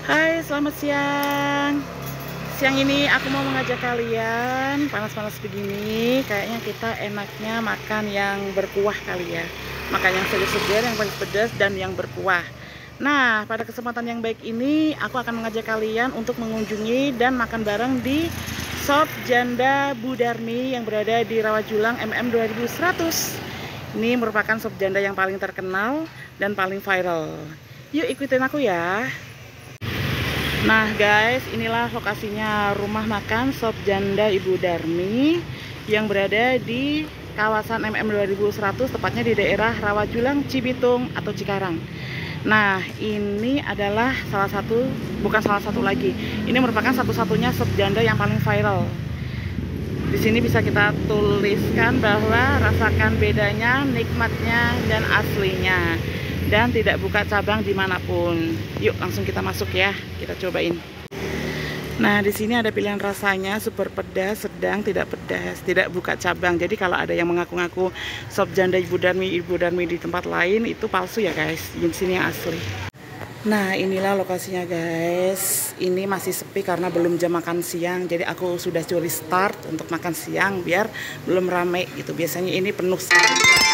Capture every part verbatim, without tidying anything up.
Hai, selamat siang. Siang ini aku mau mengajak kalian, panas-panas begini, kayaknya kita enaknya makan yang berkuah kali ya. Makan yang segar-segar, yang pedas-pedas, dan yang berkuah. Nah, pada kesempatan yang baik ini, aku akan mengajak kalian untuk mengunjungi dan makan bareng di Sop Janda Bu Darmi yang berada di Rawajulang M M dua ribu seratus. Ini merupakan sop janda yang paling terkenal dan paling viral. Yuk ikutin aku ya. Nah guys, inilah lokasinya rumah makan Sop Janda Ibu Darmi yang berada di kawasan M M dua ribu seratus, tepatnya di daerah Rawajulang, Cibitung atau Cikarang. Nah, ini adalah salah satu, bukan salah satu lagi. Ini merupakan satu-satunya sop janda yang paling viral. Di sini bisa kita tuliskan bahwa rasakan bedanya, nikmatnya, dan aslinya. Dan tidak buka cabang dimanapun. Yuk langsung kita masuk ya, kita cobain. Nah di sini ada pilihan rasanya, super pedas, sedang, tidak pedas, tidak buka cabang. Jadi kalau ada yang mengaku-ngaku sop janda Ibu Darmi, Ibu Darmi di tempat lain, itu palsu ya guys. Di sini yang asli. Nah inilah lokasinya guys. Ini masih sepi karena belum jam makan siang. Jadi aku sudah curi start untuk makan siang biar belum rame gitu. Biasanya ini penuh sekali.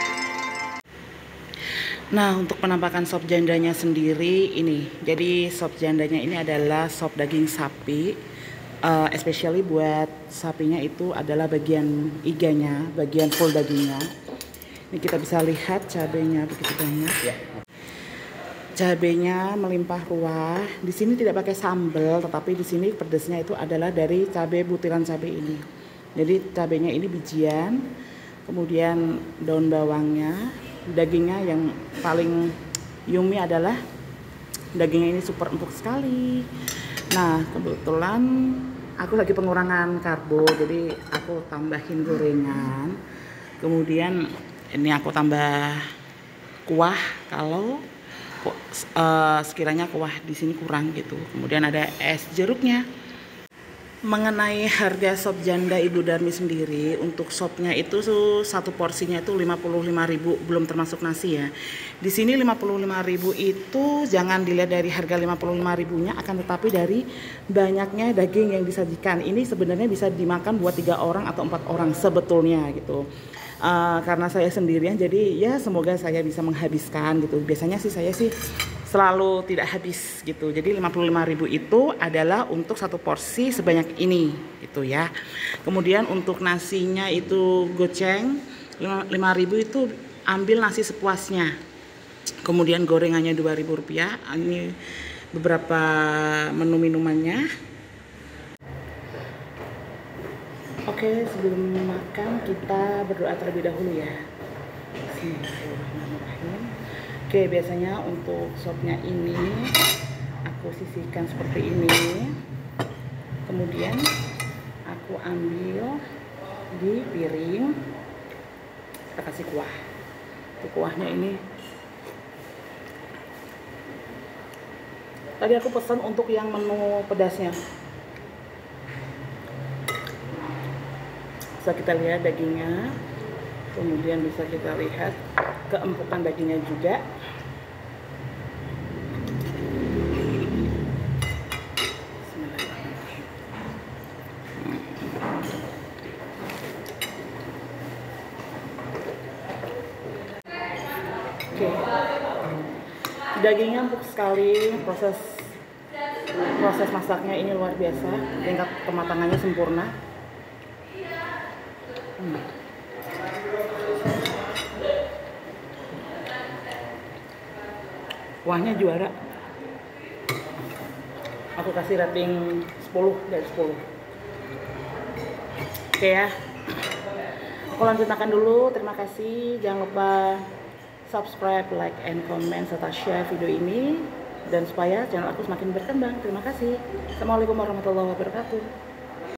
Nah untuk penampakan sop jandanya sendiri ini, jadi sop jandanya ini adalah sop daging sapi, uh, especially buat sapinya itu adalah bagian iganya, bagian full dagingnya. Ini kita bisa lihat cabenya begitu banyak. Ya. Cabenya melimpah ruah. Di sini tidak pakai sambal, tetapi di sini pedasnya itu adalah dari cabai, butiran cabai ini. Jadi cabenya ini bijian, kemudian daun bawangnya. Dagingnya yang paling yummy adalah dagingnya ini super empuk sekali. Nah kebetulan aku lagi pengurangan karbo, jadi aku tambahin gorengan. Kemudian ini aku tambah kuah kalau uh, sekiranya kuah di sini kurang gitu. Kemudian ada es jeruknya. Mengenai harga sop janda Ibu Darmi sendiri, untuk sopnya itu satu porsinya itu lima puluh lima ribu, belum termasuk nasi ya. Di sini lima puluh lima ribu itu jangan dilihat dari harga lima puluh lima ribunya, akan tetapi dari banyaknya daging yang disajikan. Ini sebenarnya bisa dimakan buat tiga orang atau empat orang sebetulnya gitu. Uh, karena saya sendirian, jadi ya semoga saya bisa menghabiskan gitu. Biasanya sih saya sih selalu tidak habis gitu. Jadi lima puluh lima ribu itu adalah untuk satu porsi sebanyak ini gitu ya. Kemudian untuk nasinya itu goceng lima ribu itu ambil nasi sepuasnya. Kemudian gorengannya dua ribu rupiah. Ini beberapa menu minumannya. Oke, sebelum makan kita berdoa terlebih dahulu ya. Bismillahirrahmanirrahim. Oke, biasanya untuk sopnya ini aku sisihkan seperti ini. Kemudian aku ambil di piring. Kita kasih kuah. Untuk kuahnya ini tadi aku pesan untuk yang menu pedasnya. Bisa kita lihat dagingnya, kemudian bisa kita lihat keempukan dagingnya juga. Oke, dagingnya empuk sekali. Proses proses masaknya ini luar biasa, tingkat kematangannya sempurna. Hmm. Kuahnya juara. Aku kasih rating sepuluh dari sepuluh. Oke ya. Aku lanjut makan dulu. Terima kasih. Jangan lupa subscribe, like, and comment serta share video ini, dan supaya channel aku semakin berkembang. Terima kasih. Assalamualaikum warahmatullahi wabarakatuh.